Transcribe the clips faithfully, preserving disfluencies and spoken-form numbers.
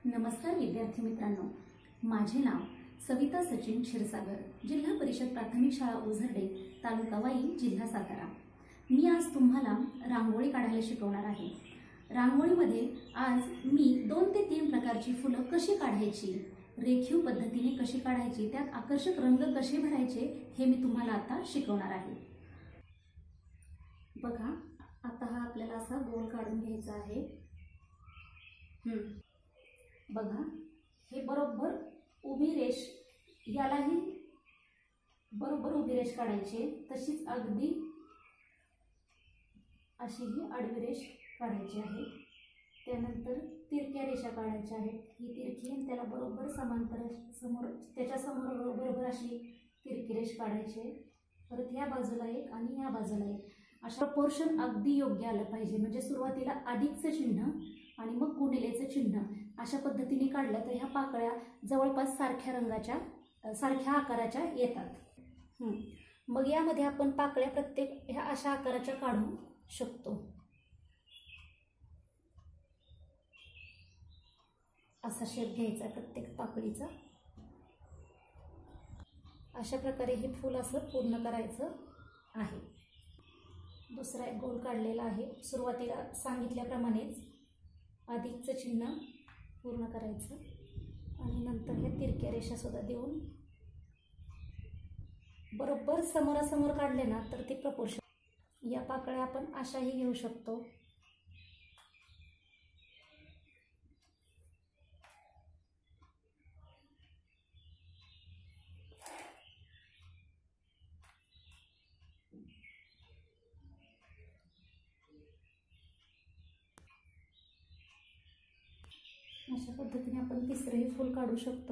नमस्कार विद्यार्थी मित्रांनो, माझे नाव सविता सचिन क्षीरसागर, जिल्हा परिषद प्राथमिक शाळा ओझरडे, तालुका वाई, जिल्हा सातारा। मी आज तुम्हाला रांगोळी काढायला शिकवणार आहे। रांगोळीमध्ये आज मी दोन ते तीन प्रकारची फुलं कशी काढायची, रेखीव पद्धतीने कशी काढायची, त्यात आकर्षक रंग कसे भरायचे हे मी तुम्हाला आता शिकवणार आहे। बघा, आता हा आपल्याला असा गोल काढून घ्यायचा आहे। हम्म बघा, हे बरोबर उभी रेष, यालाही बरोबर उभी रेष काढायची, तशीच अगदी अशी ही आडवी रेष काढायची आहे। त्यानंतर तिरक्या रेषा काढायच्या आहेत। ही तिरकी आणि त्याला बरोबर समांतर समोर, त्याच्या समोर बरोबर अशी तिरकी रेष काढायची। परत ह्या बाजूला एक आणि ह्या बाजूला एक, अशा पोर्शन अगदी योग्य आलं पाहिजे। म्हणजे सुरुवातीला अधिकचं चिन्ह आणि मग गुणिलेचं चिन्ह अशा पद्धतीने काढलं तर ह्या पाकळ्या जवळपास सारख्या रंगाच्या, सारख्या आकाराच्या येतात। मग यामध्ये आपण पाकळ्या प्रत्येक ह्या अशा आकाराच्या काढू शकतो। असा शेप घ्यायचा प्रत्येक पाकळीचा। अशा प्रकारे हे फूल असं पूर्ण करायचं आहे। दुसरा एक गोल काढलेला आहे। सुरुवातीला सांगितल्याप्रमाणेच अधिकचं चिन्ह पूर्ण करायचं आणि नंतर हे तिरक्या रेषा सुद्धा देऊन बरोबर समोरासमोर काढले ना तर ते प्रपोर्शन। या पाकळ्या आपण अशाही घेऊ शकतो। अशा पद्धतीने आपण तिसरंही फूल काढू शकतो।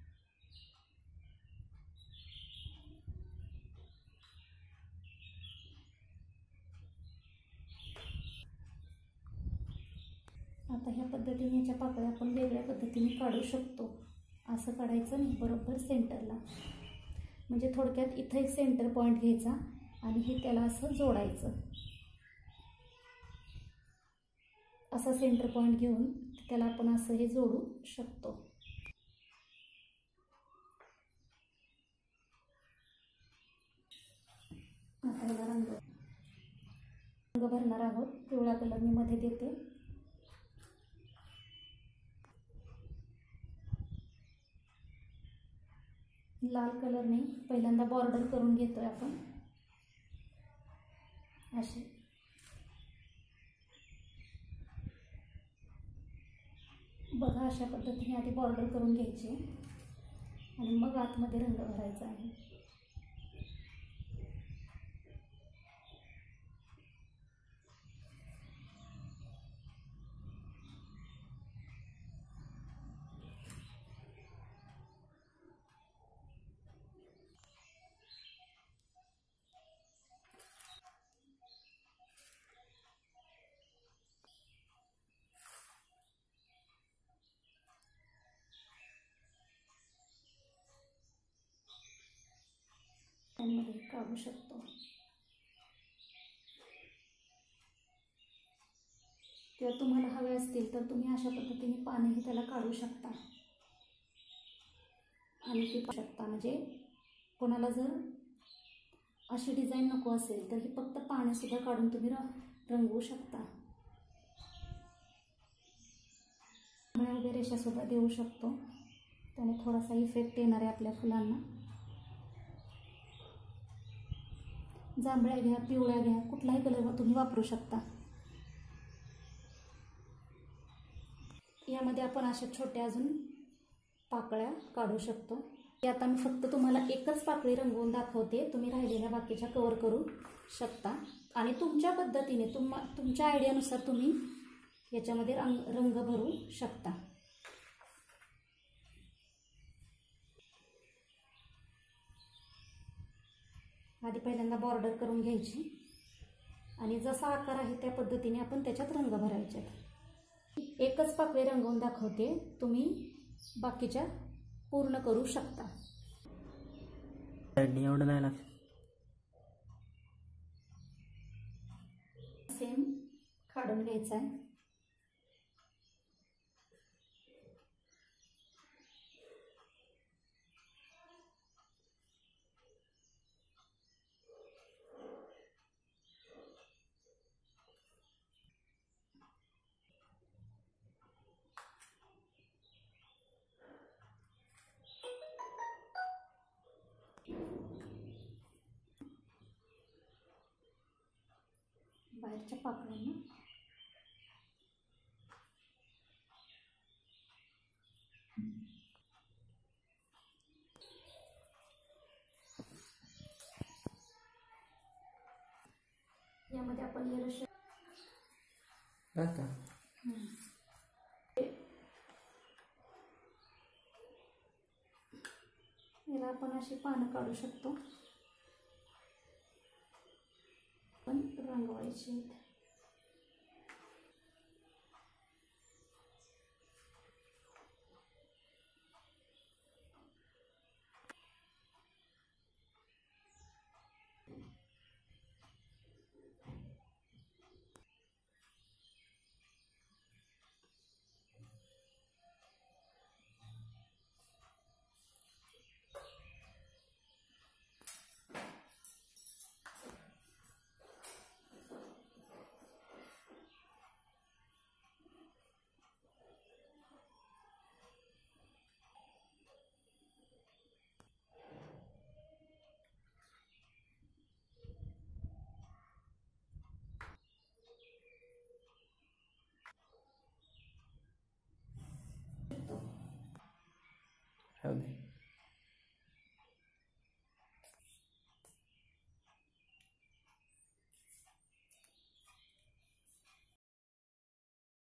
आता ह्या पद्धतीने याच्या पाकळ्या आपण वेगळ्या पद्धतीने काढू शकतो। असं काढायचं नाही, बरोबर सेंटरला। म्हणजे थोडक्यात इथं एक सेंटर पॉइंट घ्यायचा आणि हे त्याला असं जोडायचं। असा सेंटर पॉइंट घेऊन त्याला आपण असं हे जोडू शकतो। आता याला रंग रंग भरणार आहोत। पिवळा कलर मी मध्ये देते। लाल कलरने पहिल्यांदा बॉर्डर करून घेतोय आपण अशी। बघा, अशा पद्धतीने आधी बॉर्डर करून घ्यायची आणि मग आतमध्ये रंग भरायचा आहे। मध्ये काढू शकतो किंवा तुम्हाला हवे असतील तर तुम्ही अशा पद्धतीने पानेही त्याला काढू शकता आणि ती पाहू शकता। म्हणजे कोणाला जर अशी डिझाईन नको असेल तर ही फक्त पाने सुद्धा काढून तुम्ही रंगवू शकता। उभ्या रेषा सुद्धा देऊ शकतो, त्याने थोडासा इफेक्ट येणार आहे आपल्या फुलांना। जांभळ्या घ्या, पिवळ्या घ्या, कुठलाही कलर तुम्ही वापरू शकता। यामध्ये आपण अशा छोट्या अजून पाकळ्या काढू शकतो। आता मी फक्त तुम्हाला एकच पाकळी रंगवून दाखवते, तुम्ही राहिलेल्या बाकीच्या कव्हर करू शकता आणि तुमच्या पद्धतीने तुम तुमच्या आयडियानुसार तुम्ही याच्यामध्ये रंग रंग भरू शकता। आधी पहिल्यांदा बॉर्डर करून घ्यायची आणि जसा आकार आहे त्या पद्धतीने आपण त्याच्यात रंग भरायचे। एकच पाकळी रंगवून दाखवते, तुम्ही बाकीच्या पूर्ण करू शकता। एवढं नाही लागत। सेम काढून घ्यायचा आहे। एरंडाच्या पाकळ्यांना यामध्ये आपण एरंड आता याला आपण अशी पानं काढू शकतो, पण रंगवायची आहेत.